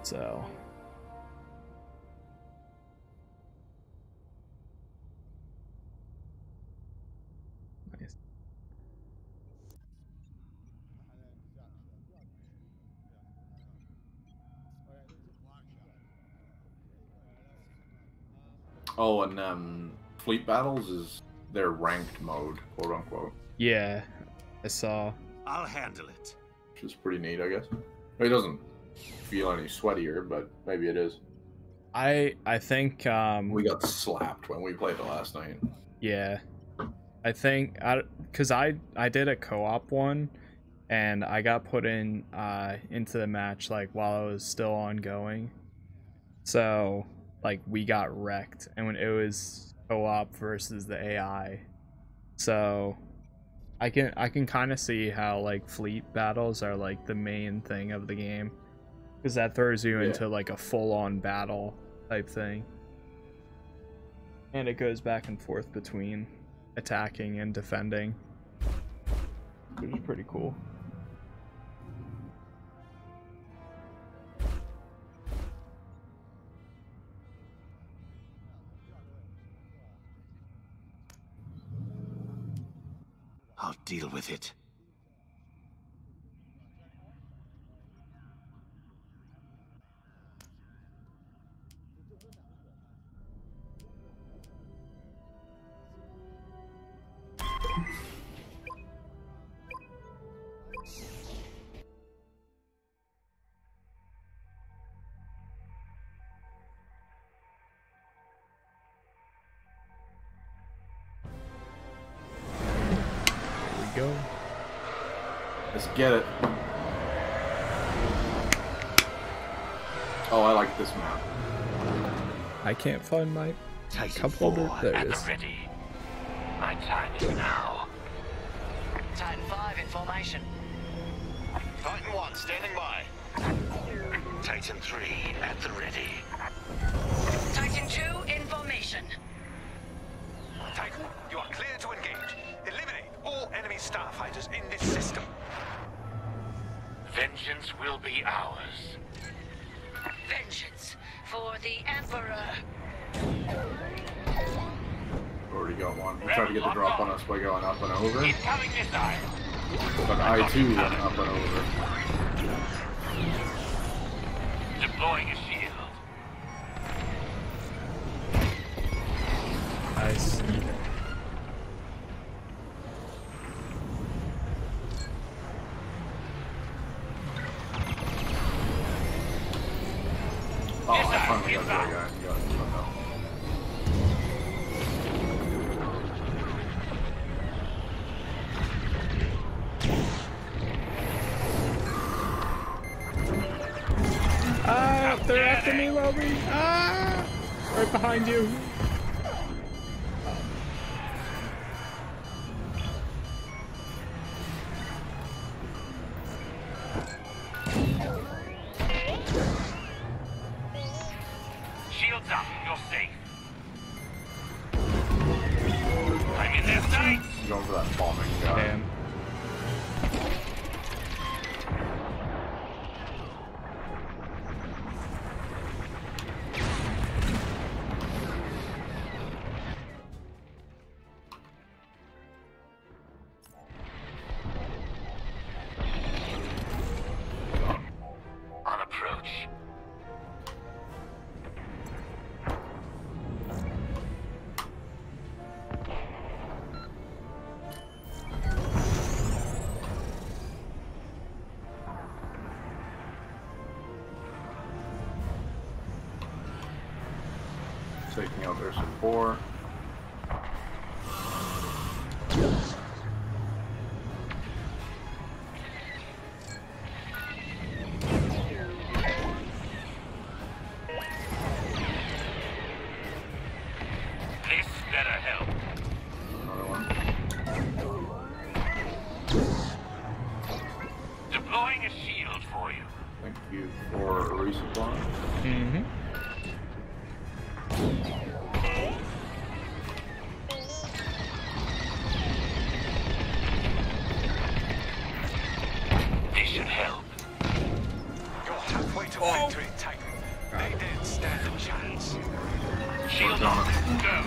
So nice. Oh, and fleet battles is their ranked mode, quote unquote. Yeah, I saw. I'll handle it. Which is pretty neat, I guess. It doesn't feel any sweatier, but maybe it is. I think We got slapped when we played it last night. yeah, I think because I did a co-op one, and I got put in into the match like while it was still ongoing, so like we got wrecked, and when it was co-op versus the AI, so I can kind of see how like fleet battles are like the main thing of the game, because that throws you into like a full-on battle type thing, and it goes back and forth between attacking and defending, which is pretty cool. I'll deal with it. Go. Let's get it. Oh, I like this map. I can't find my Titan cup holder. 4 There it at is. the ready. My time is now. Titan 5 in formation. Titan 1 standing by. Titan 3 at the ready. Titan 2 in formation. Titan, you are clear to engage. Eliminate all enemy starfighters in this system. Vengeance will be ours. Vengeance for the Emperor. Already got one. We tried to get the drop on us by going up and over, Incoming missile. but I too went up and over. Deploying a shield. Nice. Oh, I finally got the other guy. He got him. Ah, they're after me, Loby. Ah, right behind you. Shields up. You're safe. I'm in their sights. He's going for that bombing guy. Damn. On approach. Taking out their support. This better help. Another one. Deploying a shield for you. Thank you for a resupply. Mm-hmm. This should help. You'll have pathway to victory, Titan. They didn't stand a chance. Shield on. Go.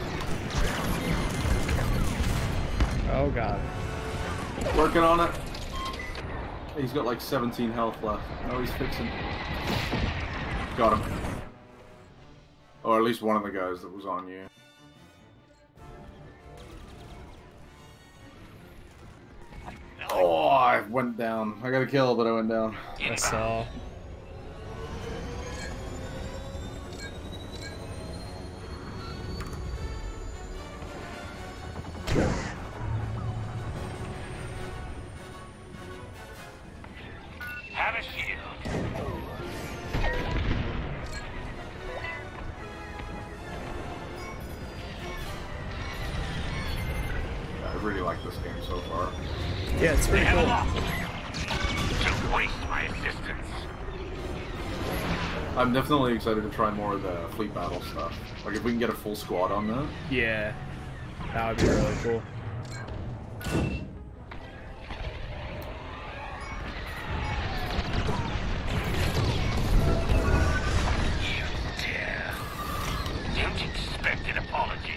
Oh god. Working on it. He's got like 17 health left. Oh, he's fixing. Got him. Or at least one of the guys that was on you. Oh, I went down. I got a kill, but I went down. I saw. Have a shield. I really like this game so far. Yeah, it's pretty cool. Don't waste my assistance. I'm definitely excited to try more of the fleet battle stuff. Like if we can get a full squad on that. Yeah, that would be really cool. You dare. Don't expect an apology.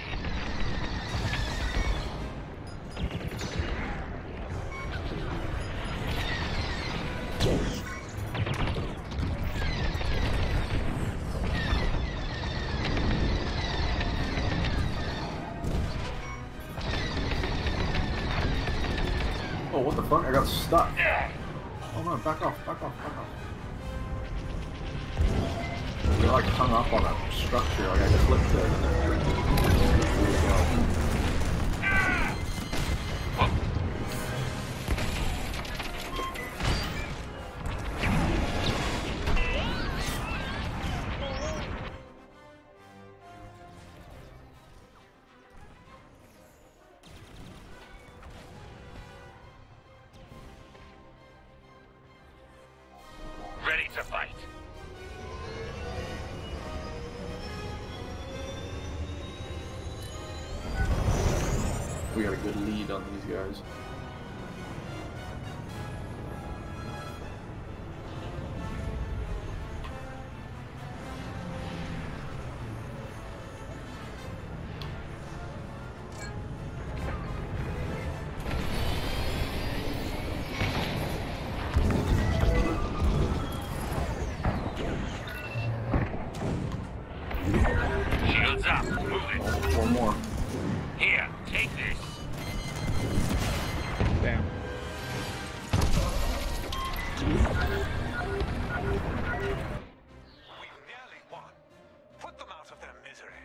Oh, what the fuck? I got stuck. Oh no, back off, back off, back off. I like hung up on that structure, like I clipped it and then... Ready to fight. We got a good lead on these guys. Shields up. Move it. One more. Here, take this. Damn. We've nearly won. Put them out of their misery.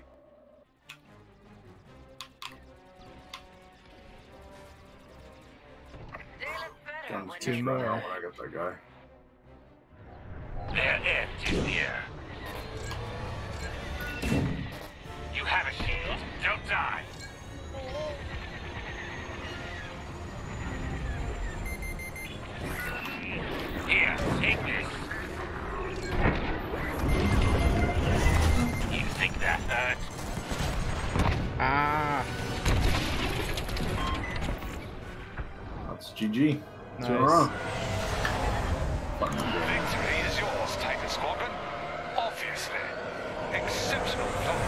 They look better Guns when just Two ran more. out when I got that guy. Their end is near. You have a shield. Don't die. Here, take this. You think that hurt? Ah, That's GG. Two in a Nice. row. Fucking good. Victory is yours, Titan Squadron. Obviously. Exceptional play.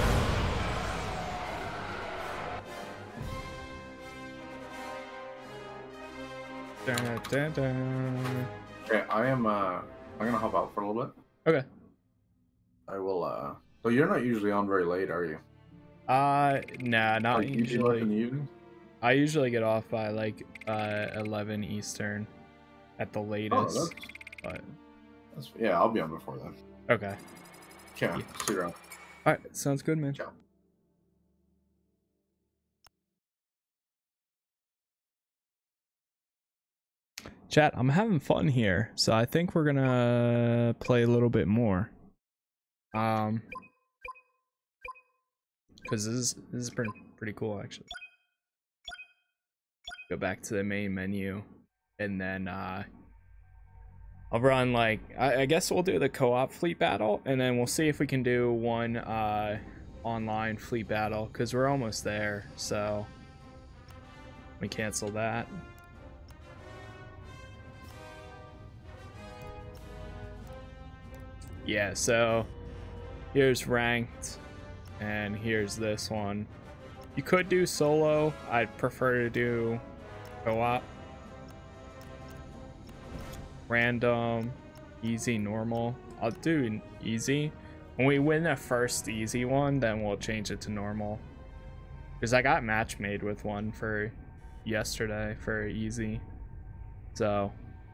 dun, dun, dun. Okay, I'm gonna hop out for a little bit. Okay. I will, so you're not usually on very late, are you? Nah, not Like, you do work in the usually. evening? I usually get off by like 11 Eastern at the Oh, latest. But that's, yeah, I'll be on before then. okay. Okay, Yeah. see you around. All right, sounds good, man. Ciao. Chat, I'm having fun here, so I think we're gonna play a little bit more. Because this is pretty cool actually. Go back to the main menu, and then I'll run like I guess we'll do the co-op fleet battle, and then we'll see if we can do one online fleet battle because we're almost there. So we cancel that. Yeah, so here's ranked, and here's this one. You could do solo. I'd prefer to do co-op. Random, easy, normal. I'll do easy. When we win the first easy one, then we'll change it to normal. Because I got match made with one for yesterday for easy. So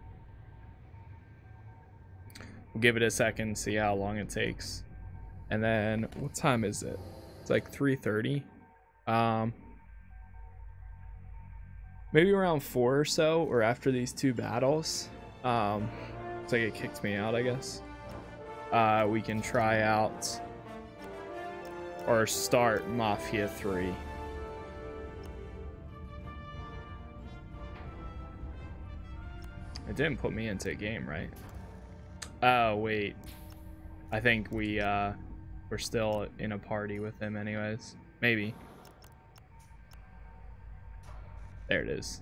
we'll give it a second, see how long it takes. And then what time is it? It's like 3:30. Maybe around 4 or so, or after these 2 battles. It's like it kicked me out, I guess. We can try out or start Mafia 3. It didn't put me into a game, right? Oh, wait. I think we're still in a party with him anyways. Maybe. There it is.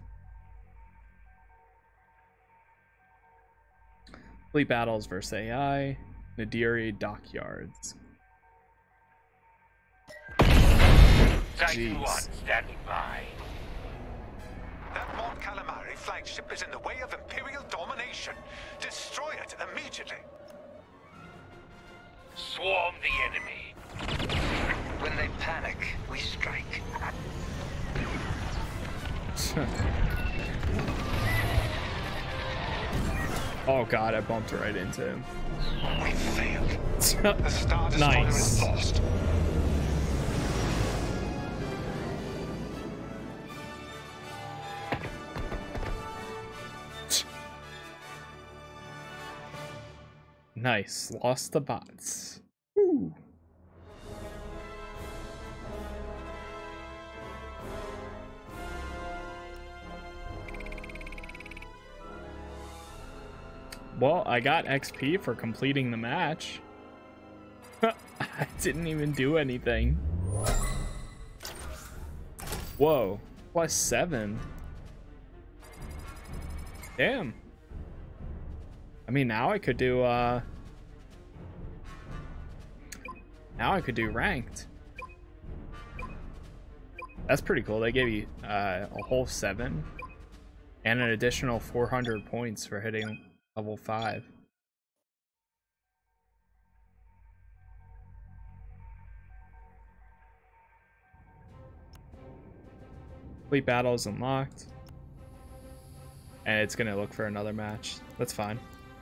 Fleet battles versus AI. Nadiri dockyards. Titan 1 standing by. That Mon Calamari flagship is in the way of Imperial domination. Destroy it immediately. Swarm the enemy. When they panic, we strike. Oh god, I bumped right into him. We failed. The Star Destroyer Nice. is lost. Nice. Lost the bots. Woo. Well, I got XP for completing the match. I didn't even do anything. Whoa. +7. Damn. I mean, now I could do ranked. That's pretty cool. They gave you a whole 7 and an additional 400 points for hitting level 5. Fleet battle is unlocked. And it's gonna look for another match. That's fine.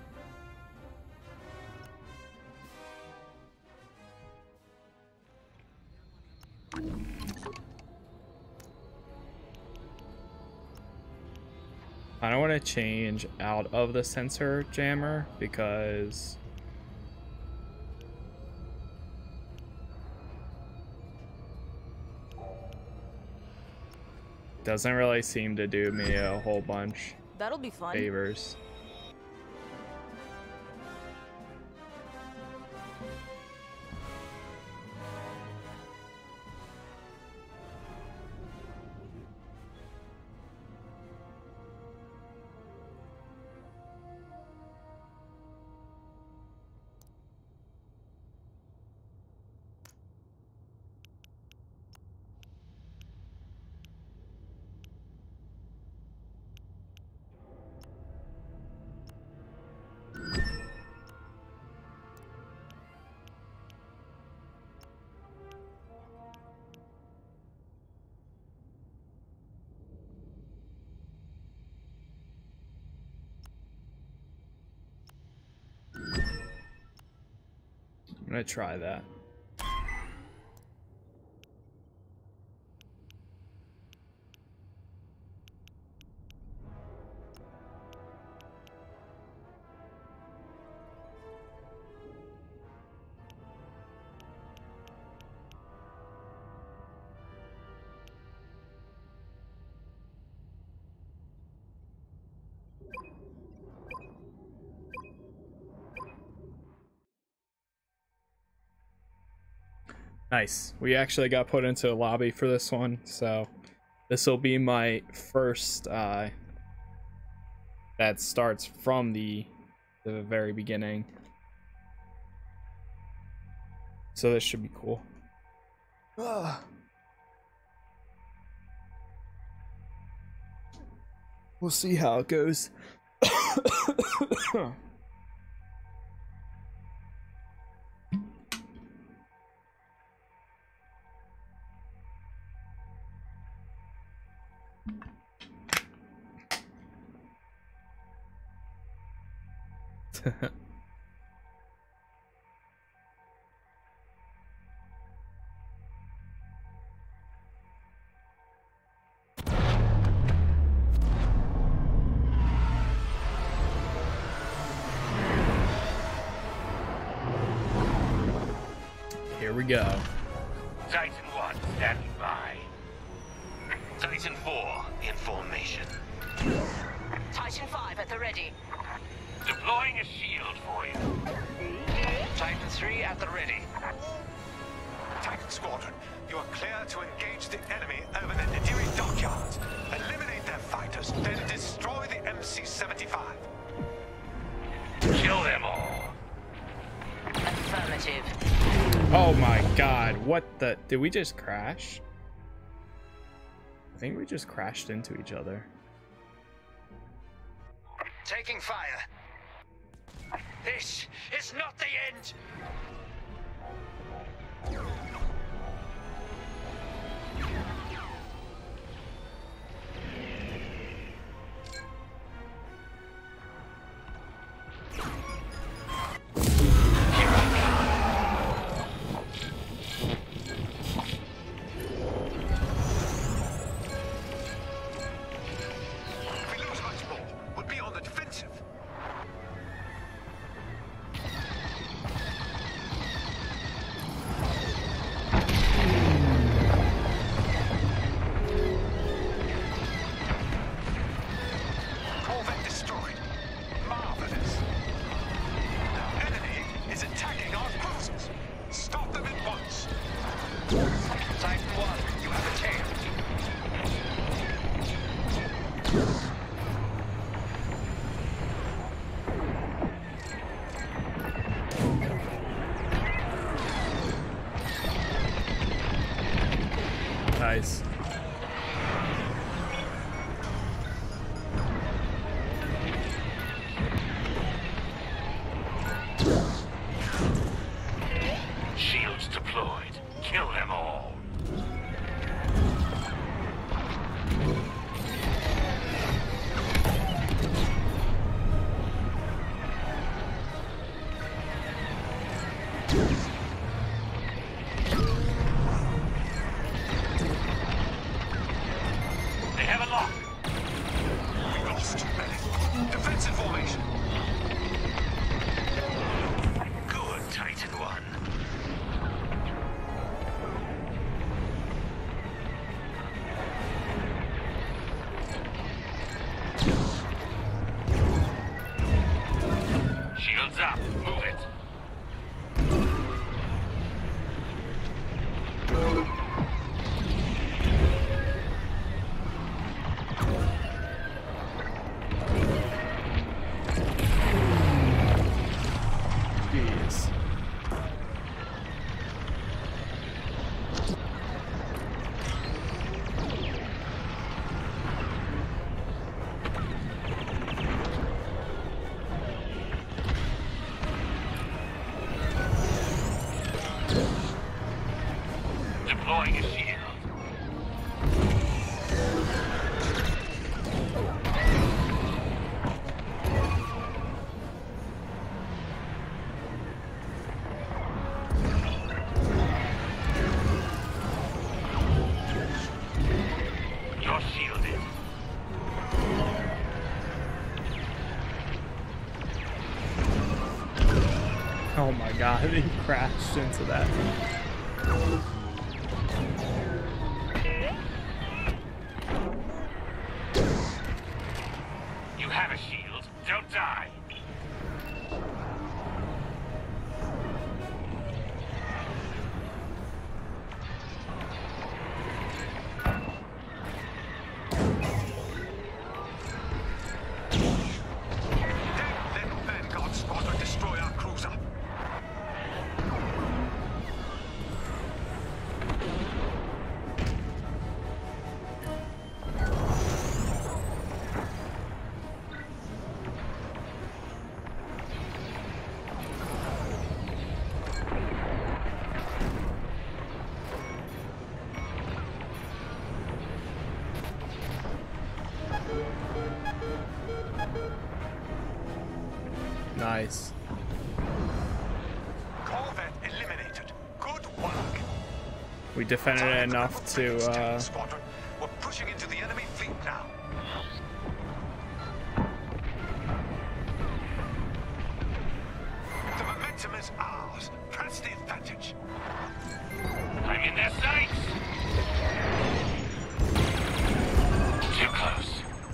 I don't want to change out of the sensor jammer because it doesn't really seem to do me a whole bunch That'll be fun. favors. I'm gonna try that. Nice. We actually got put into a lobby for this one, so this will be my first that starts from the very beginning. So this should be cool. We'll see how it goes. Here we go. Titan 1 standing by. Titan 4 in formation. Titan 5 at the ready. Deploying a shield for you. Titan 3 at the ready. Titan Squadron, you are clear to engage the enemy over the Nadiri dockyards. Eliminate their fighters, then destroy the MC-75. Kill them all. Affirmative. Oh my god, what the... Did we just crash? I think we just crashed into each other. Taking fire. This is not the end. If we lose much more, we'll be on the defensive. Corvette destroyed. Marvelous. The enemy is attacking our cruisers. Stop them at once. Titan 1, you have a chance. Nice. Shields deployed. Kill them all. They have a lock. We lost too many. Defensive formation. Good, Titan 1. Shields up. Move it. Jeez. Deploying a shield. You're shielded. Oh my god, he crashed into that. You have a shield. Don't die. Let Vanguard Squadron destroy our cruiser. Nice. Corvette eliminated. Good work. We defended it enough to Titan Squadron. We're pushing into the enemy fleet now. The momentum is ours. Press the advantage. I'm in their sights. Too close.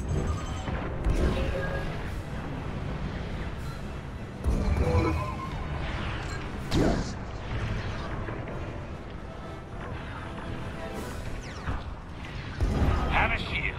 Have a shield.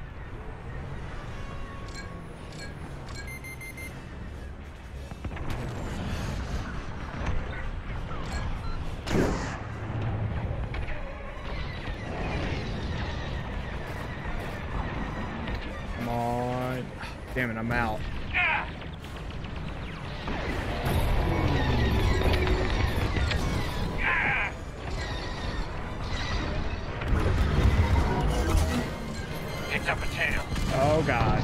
Come on. Damn it, I'm out. Picked up a tail. Oh god.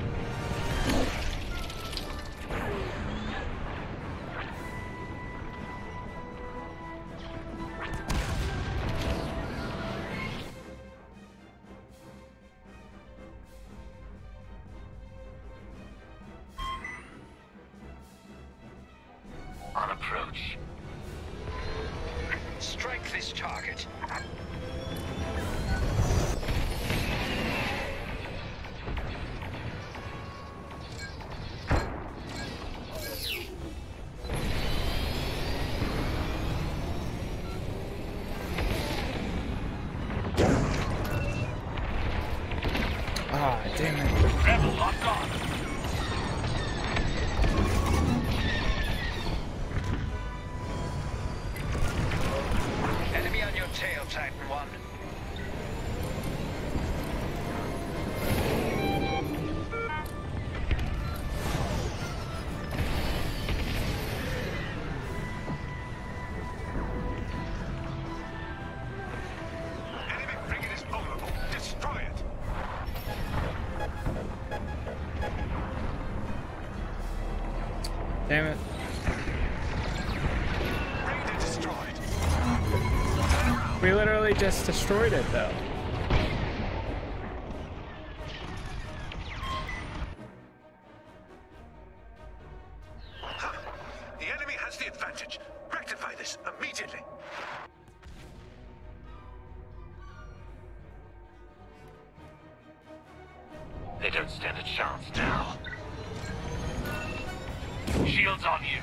On approach. Strike this target. Ah, damn it. Rebel locked on. Enemy on your tail, Titan 1. Enemy frigate is vulnerable. Destroy it. Damn it. Raider destroyed. We literally just destroyed it though. The enemy has the advantage. Rectify this immediately. They don't stand a chance now. Shields on you.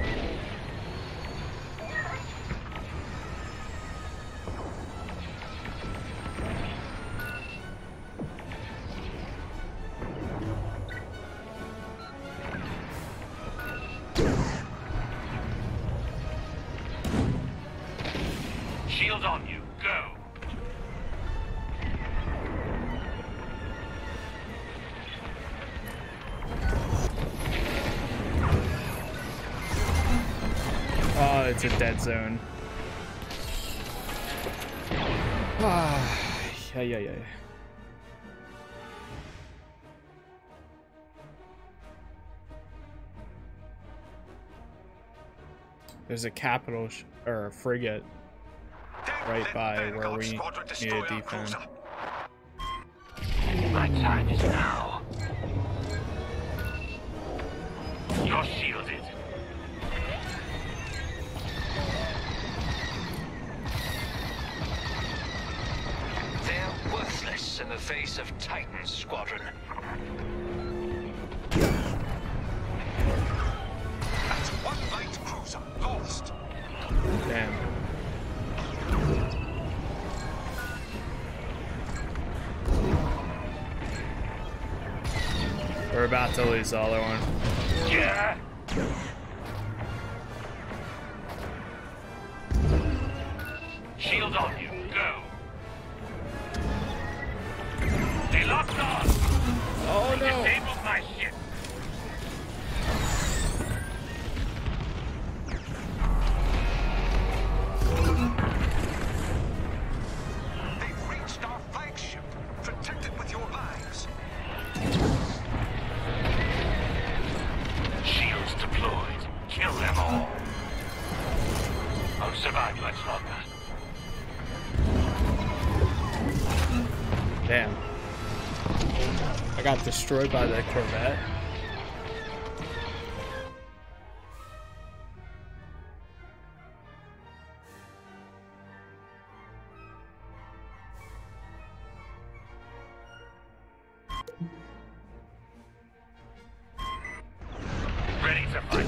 Shield on you. Go. Oh, it's a dead zone. Ah, yeah. There's a capital or a frigate right by where Vanguard we Squadron need destroy to our defend. cruiser. My time is now. You're shielded. They're worthless in the face of Titan Squadron. That's one light cruiser lost. Damn. We're about to lose the other one. Yeah. Shield on you. Go. They locked on. Oh no! Disabled my ship. They've reached our flagship. Protect it with your lives. Shields deployed. Kill them all. Won't survive much longer. Damn. I got destroyed by the Corvette. Ready to fight.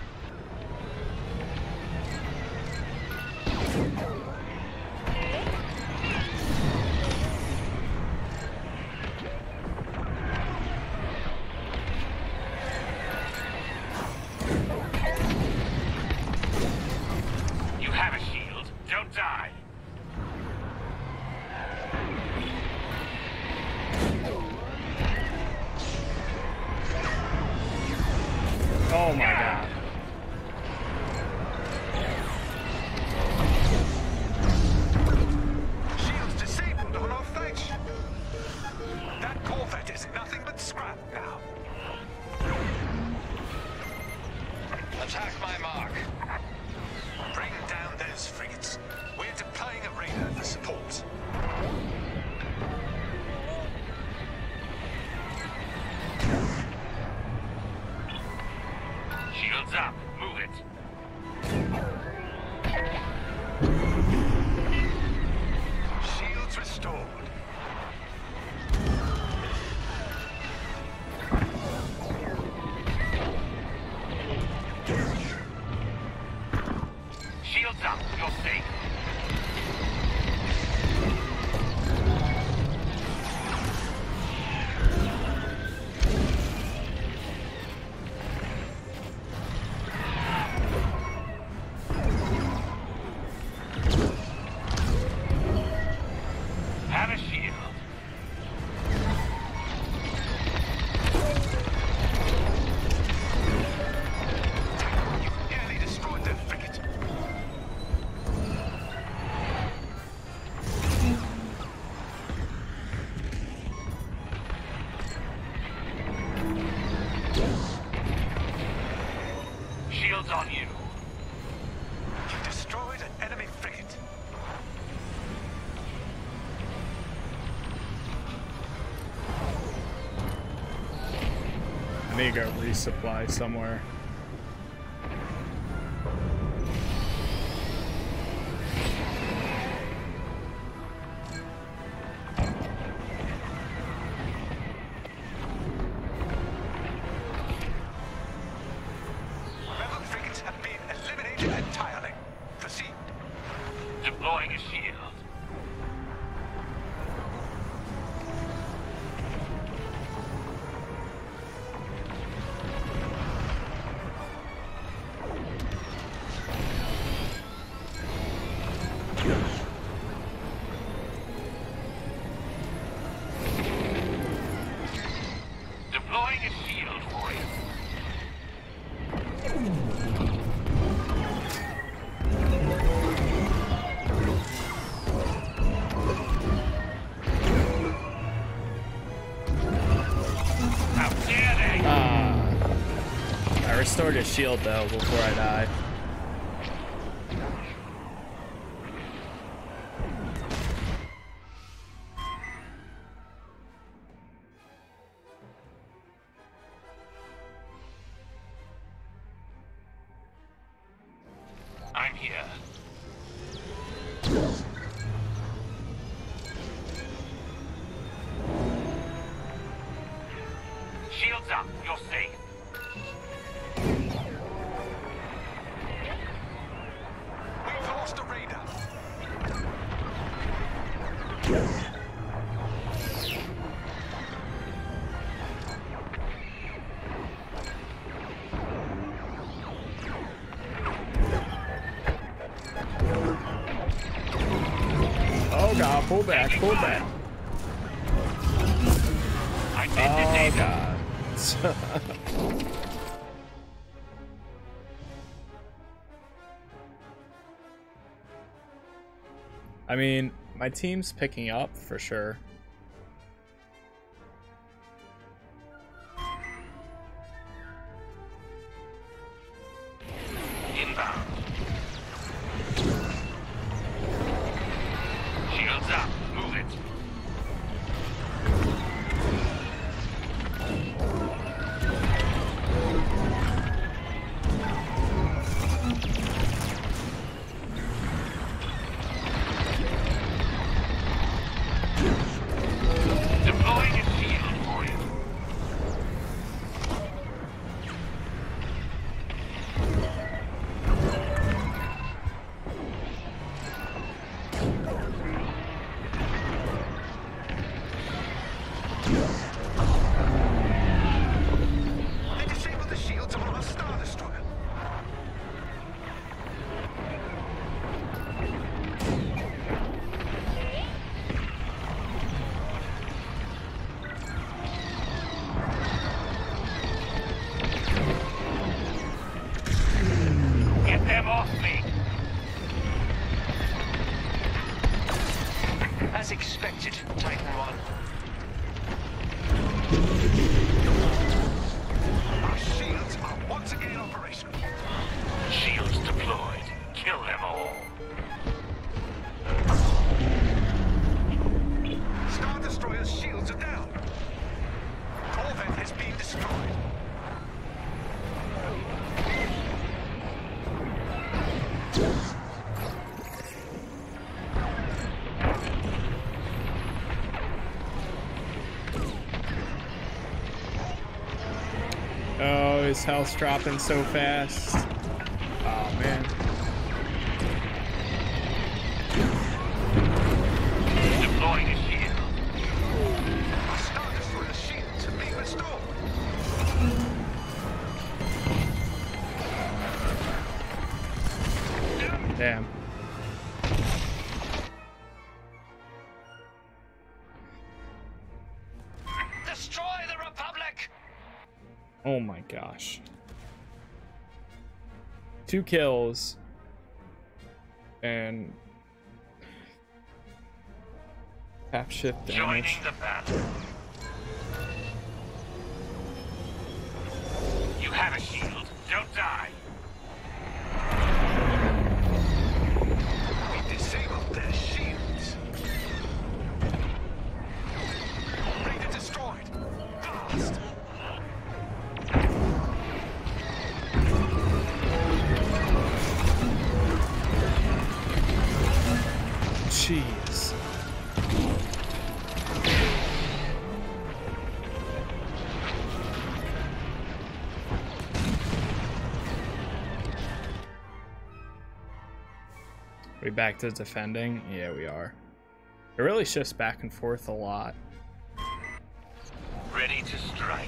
You have a shield. Don't die. Oh my god. Shields disabled on our flagship. That Corvette is nothing but scrap now. Attack my mark. Bring down those frigates. We're deploying a radar for support. Shields up. Move it. Shields restored. Shields up. You're safe. Have a shield. You nearly destroyed their frigate. Shields on you. You destroyed an enemy frigate. I need to go resupply somewhere. Rebel frigates have been eliminated entirely. Proceed. Deploying a shield. Deploying a shield for you. How dare they! I restored his shield though before I died. I'm here. Shields up. You're safe. We've lost a radar. Oh god, pull back, pull back. I did Oh disable. god. I mean, my team's picking up for sure. inbound. Shields up. Move it. Deploying a shield for you. They disabled the shields on our Star Destroyer. Get them off me. As expected, Titan 1. Our shields are once again operational. Shields deployed. Kill them all. Star Destroyer's shields are down. Corvette has been destroyed. Oh, his health's dropping so fast. Oh man. Deploying a shield. Our Star Destroyer's shields have been restored. Damn. Destroy the Republic! Oh my gosh. 2 kills. And tap shift damage. Joining the battle. You have a shield. Don't die. We disabled their shields. Raider destroyed. Blast! Jeez. We back to defending? Yeah, we are. It really shifts back and forth a lot. Ready to strike.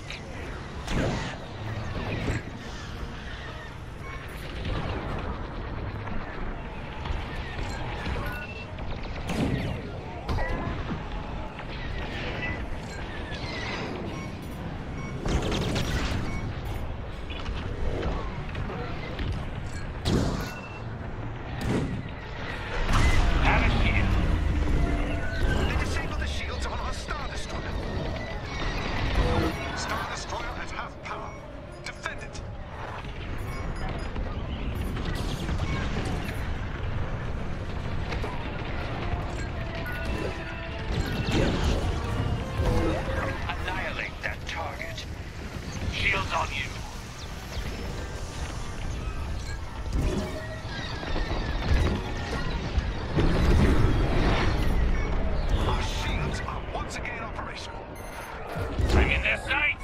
Have a shield. They disabled the shields on our Star Destroyer. Star Destroyer at half power. Defend it. Annihilate that target. Shields on you. Our shields are once again operational. Bring in their sights.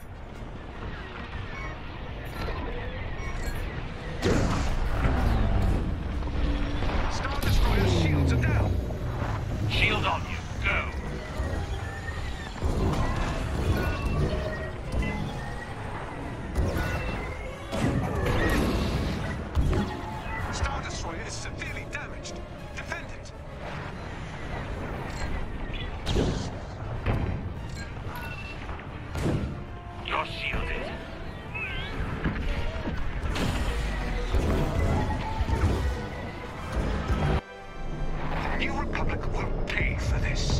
Star Destroyer's shields are down. Shield on you. Go. Star Destroyer is severely damaged. Defend it. You're shielded. The New Republic will pay for this.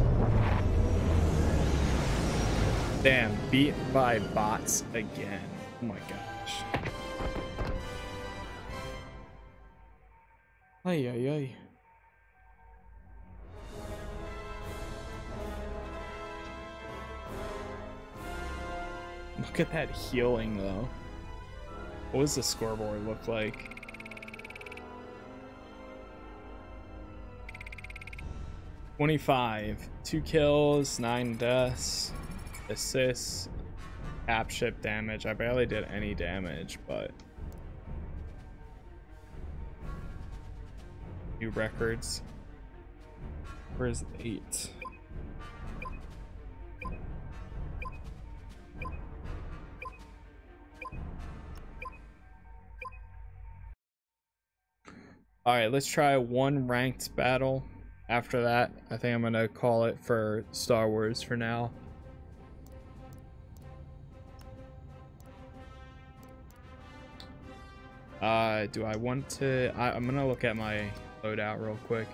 Damn, beat by bots again. Oh my gosh. Ay, ay, ay. Look at that healing, though. What does the scoreboard look like? $25. 2 kills, 9 deaths, assists, cap ship damage. I barely did any damage, but new records. Where's 8? Alright, let's try one ranked battle. After that, I think I'm gonna call it for Star Wars for now. Do I want to... I'm gonna look at my loadout real quick.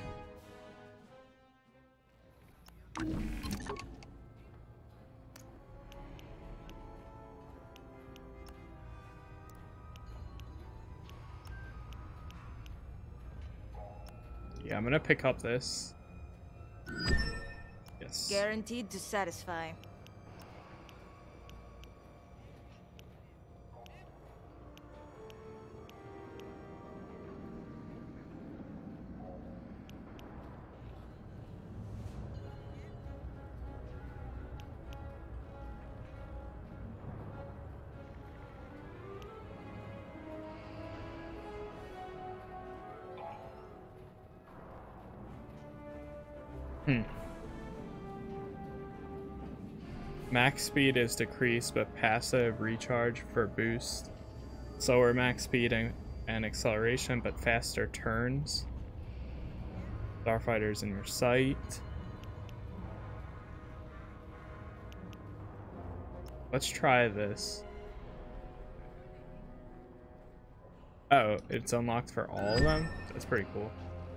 Yeah, I'm gonna pick up this. Yes. Guaranteed to satisfy. Max speed is decreased, but passive recharge for boost. Slower max speed and acceleration, but faster turns. Starfighters in your sight. Let's try this. Oh, it's unlocked for all of them? That's pretty cool.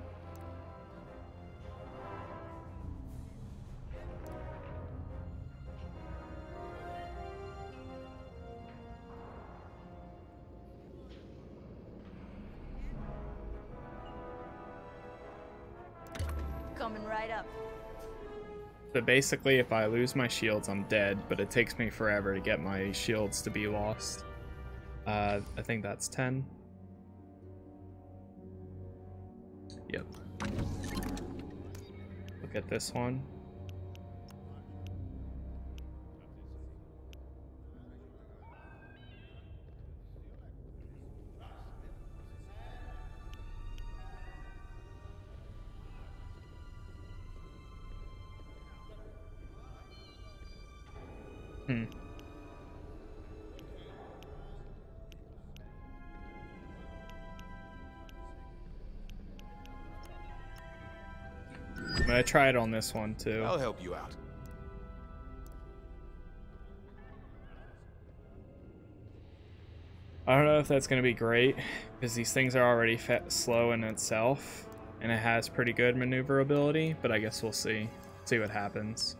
Coming right up. So basically, if I lose my shields, I'm dead, but it takes me forever to get my shields to be lost. I think that's 10. Yep. Look at this one. I'm gonna try it on this one too. I'll help you out. I don't know if that's gonna be great because these things are already slow in itself, and it has pretty good maneuverability. But I guess we'll see what happens.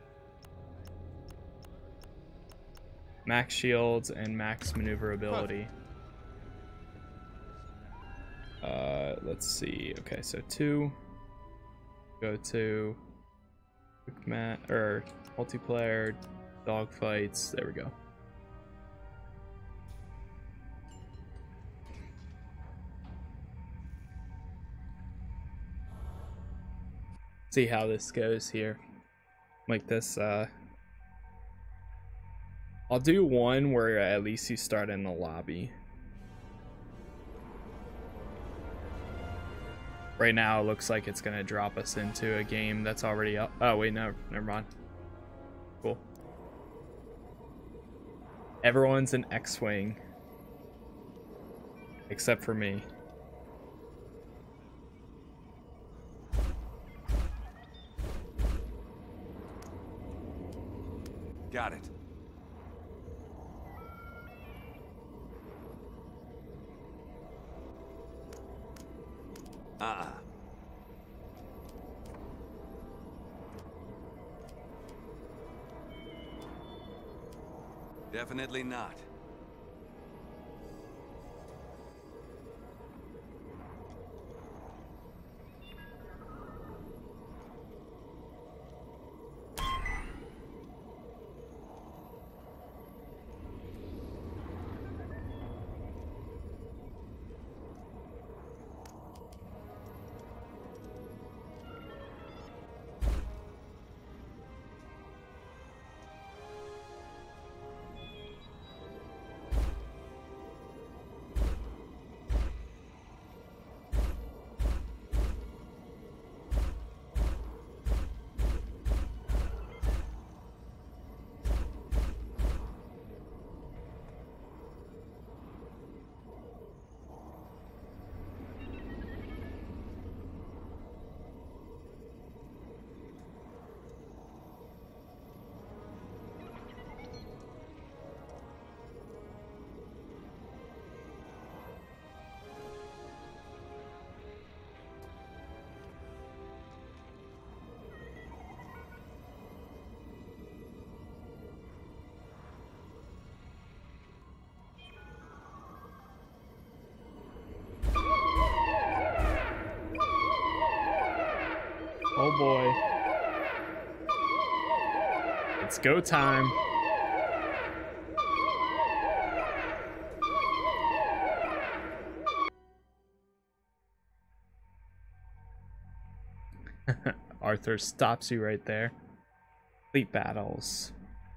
Max shields and max maneuverability. Let's see. Okay, so 2. Go to quick mat or multiplayer dogfights. There we go. See how this goes here. Like this. I'll do one where at least you start in the lobby. Right now, it looks like it's gonna drop us into a game that's already up. Oh wait, no, never mind. Cool. Everyone's an X-wing, except for me. Got it. Definitely not. boy. It's go time. Arthur stops you right there. Fleet battles.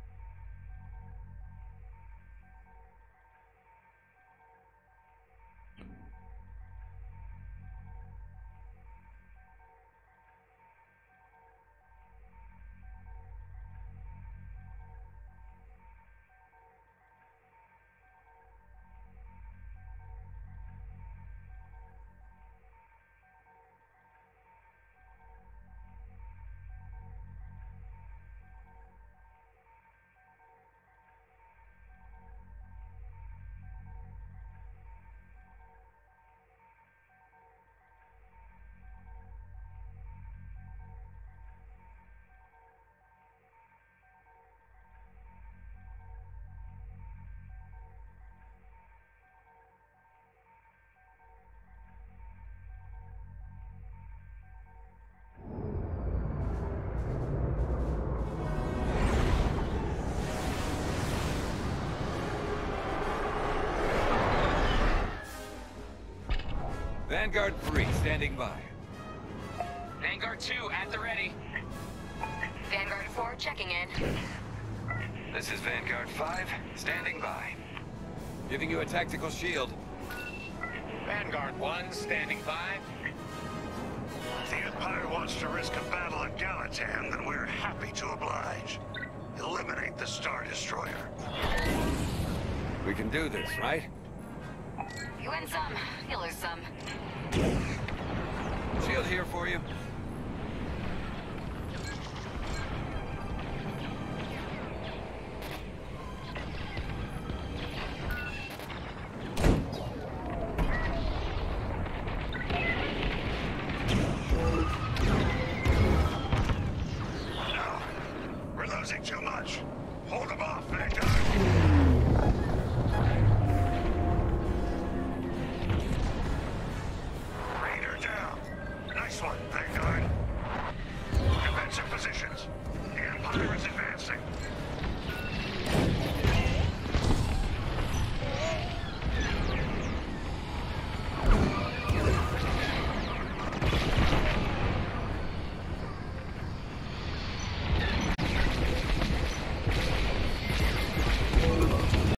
Vanguard 3, standing by. Vanguard 2, at the ready. Vanguard 4, checking in. This is Vanguard 5, standing by. Giving you a tactical shield. Vanguard 1, standing by. If the Empire wants to risk a battle at Galactic, then we're happy to oblige. Eliminate the Star Destroyer. We can do this, right? You win some, you lose some. Shield here for you. No, we're losing too much. Hold them off, Vanguard. Nice one, Vanguard. Defensive positions. The Empire is